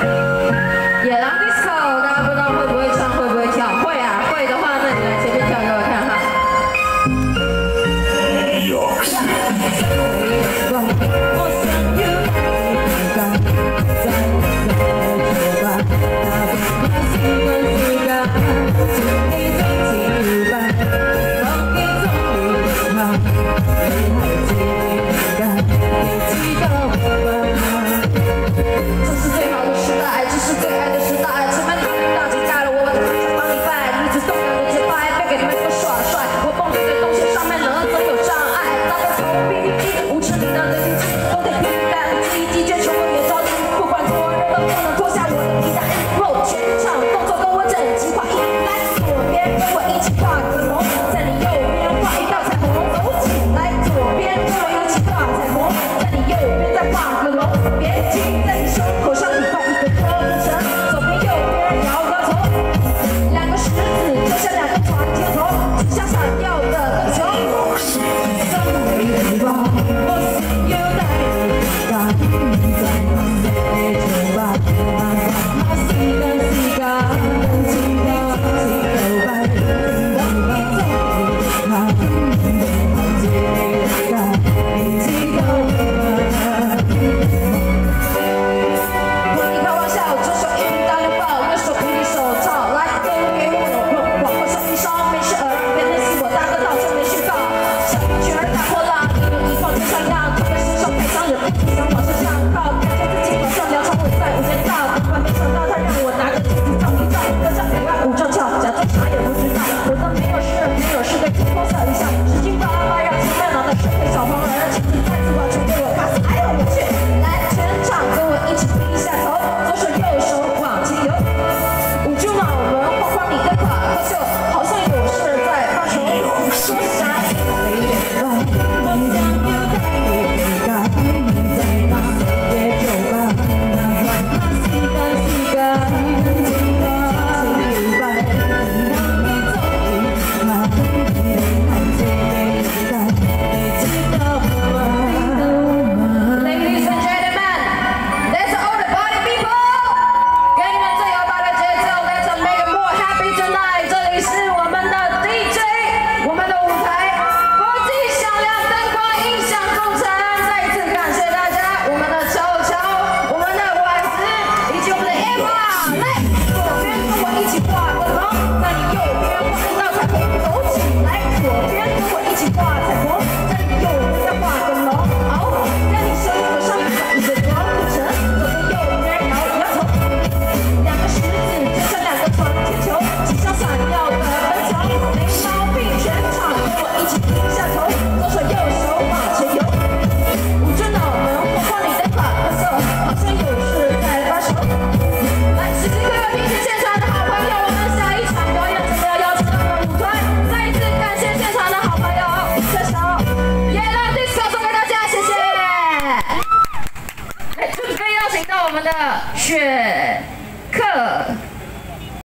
野狼 disco， 大家不知道会不会唱，会不会跳？会啊，会的话，那你来前面跳给我看哈。我想有你感，在酒吧，那把习惯习惯，请你总记吧，放你总离开，你还记得，你记得我吗？这是最好的时代，这是最爱的时代，前面大期待了，我把它帮你拜，如此动感的节拍，别给你们多耍帅，我蹦在这东西上面呢，总有障碍，大家从 BBG 无耻你的人气，都得平淡记忆记，全球也着急，不管多热都不能脱下我的皮带，肉全场动作跟我整齐划一，来左边跟我一起画个龙，在你右边画一道彩虹，走起来，左边跟我一起画彩虹，在你右边再画个龙，别急，在你胸口上你画一个勾绳，左边右边摇摇头，两个石子就像两个传接头，像闪耀的灯球。送你一把，我想要带你感，在那些酒吧，那时間時間，知道知道吧，當你終於看，知道你知道嗎？和你開玩笑，左手一瓶大綠豹，右手一粒手套，來都給我廣播手機上面是耳邊的是我大哥到處沒去到，小曲兒打破浪，一人一況就像樣，特別是手配上人，想往身上靠，感覺自己好像梁朝偉在無間道，不管沒想到他讓我拿個鏡子照一照，跟上兩個舞正跳，假裝啥也不知道，我都沒有事的清風色一笑，使勁巴巴讓前面腦袋水配小黃人，鏡子再次往前給我 pass， 哎呦我去，來全場跟我一起低下頭，左手右手往前游，捂住腦門晃晃你的垮脫袖，好像有事在發愁，說啥也沒人管，我想要帶你去感，在那些酒吧，那時間時間，知道知道吧，當你終於看，你還記得，你知道嗎？Ladies and gentlemen, let's all the party people， 給你們最搖擺的節奏 ，Let's make it more happy tonight。這裡是我們的 DJ， 我們的舞台，國際響亮燈光音響眾神，再一次感謝大家，我們的球球，我們的婉子，以及我們的 Emma， 來，左邊跟我一起畫個龍，在你右邊畫一道彩虹，走起來，左邊跟我一起畫彩虹，在你右邊再畫個龍，好，在你胸口上面畫一個光路程，左邊右邊搖搖頭，兩個石子就像兩個傳天球，即將閃耀的燈橋，沒毛病，全場跟我一起低下頭，左手右手往前游，捂住腦門晃晃你的垮脫袖，好像有事在發愁。來，時時刻刻聽見現場的好朋友，我們下一場表演準備要邀請到的舞團，再一次感謝現場的好朋友，這首野狼 disco 送給大家，謝謝。來，準備邀請到我們的雪。